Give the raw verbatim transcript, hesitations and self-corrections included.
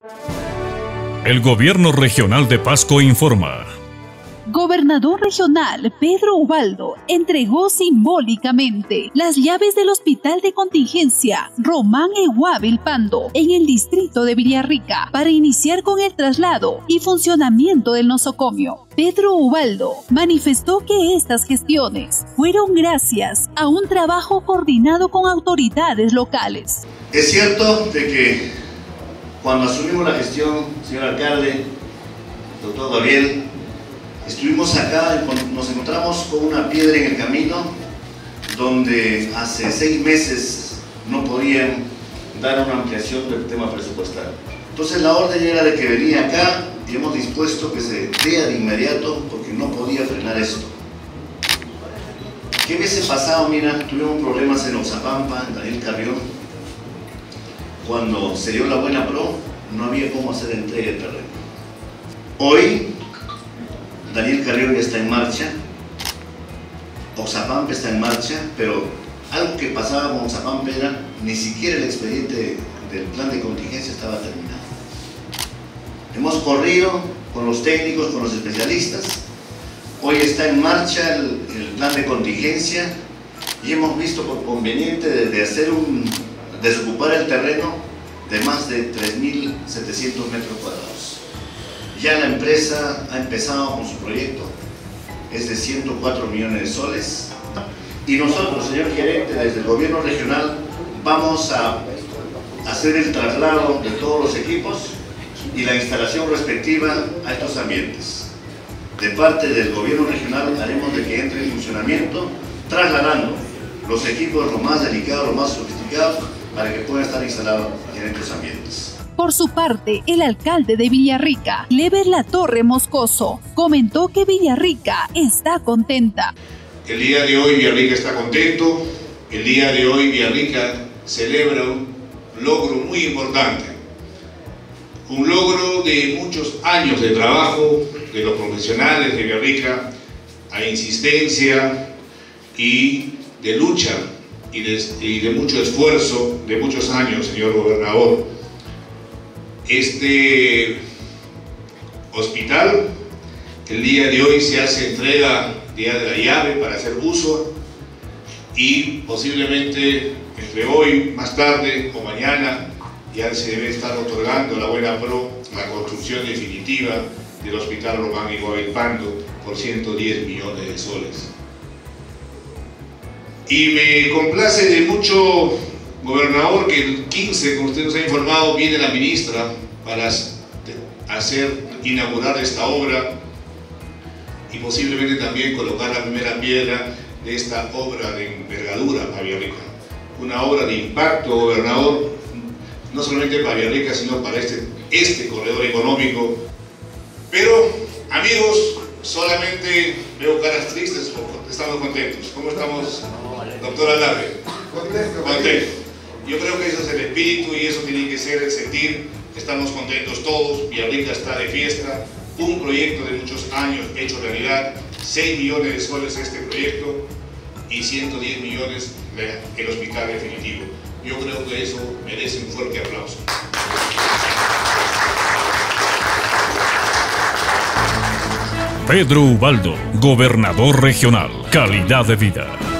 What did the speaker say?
El Gobierno Regional de Pasco informa. Gobernador regional Pedro Ubaldo entregó simbólicamente las llaves del Hospital de Contingencia Román Eguá Vilpando en el distrito de Villarrica para iniciar con el traslado y funcionamiento del nosocomio. Pedro Ubaldo manifestó que estas gestiones fueron gracias a un trabajo coordinado con autoridades locales. Es cierto de que cuando asumimos la gestión, señor alcalde, doctor Gabriel, estuvimos acá y nos encontramos con una piedra en el camino donde hace seis meses no podían dar una ampliación del tema presupuestal. Entonces la orden era de que venía acá y hemos dispuesto que se vea de inmediato porque no podía frenar esto. ¿Qué meses pasado, mira, tuvimos problemas en Oxapampa, en Daniel Carrión? Cuando se dio la buena pro, no había cómo hacer entrega de terreno. Hoy Daniel Carrión ya está en marcha, Oxapampa está en marcha, pero algo que pasaba con Oxapampa era ni siquiera el expediente del plan de contingencia estaba terminado. Hemos corrido con los técnicos, con los especialistas, hoy está en marcha el, el plan de contingencia y hemos visto por conveniente de, de hacer un, desocupar el terreno de más de tres mil setecientos metros cuadrados. Ya la empresa ha empezado con su proyecto, es de ciento cuatro millones de soles. Y nosotros, señor gerente, desde el gobierno regional, vamos a hacer el traslado de todos los equipos y la instalación respectiva a estos ambientes. De parte del gobierno regional haremos de que entre en funcionamiento, trasladando los equipos lo más delicados, lo más sofisticados, para que puedan estar instalados en estos ambientes. Por su parte, el alcalde de Villarrica, Lever Latorre Moscoso, comentó que Villarrica está contenta. El día de hoy Villarrica está contento, el día de hoy Villarrica celebra un logro muy importante, un logro de muchos años de trabajo de los profesionales de Villarrica, a insistencia y de lucha y de, y de mucho esfuerzo de muchos años, señor gobernador. Este hospital, el día de hoy se hace entrega día de la llave para hacer uso y posiblemente entre hoy, más tarde o mañana ya se debe estar otorgando la buena pro, la construcción definitiva del Hospital Román Eguá Vilpando por ciento diez millones de soles. Y me complace de mucho, gobernador, que el quince, como usted nos ha informado, viene la ministra para hacer, inaugurar esta obra y posiblemente también colocar la primera piedra de esta obra de envergadura para Villarrica. Una obra de impacto, gobernador, no solamente para Villarrica, sino para este, este corredor económico. Pero, amigos, solamente veo caras tristes, estamos contentos. ¿Cómo estamos, doctor Alarde? Contento. Contento. Yo creo que eso es el espíritu y eso tiene que ser el sentir. Estamos contentos todos, Villarrica está de fiesta, un proyecto de muchos años hecho realidad, seis millones de soles este proyecto y ciento diez millones el hospital definitivo. Yo creo que eso merece un fuerte aplauso. Pedro Ubaldo, gobernador regional. Calidad de vida.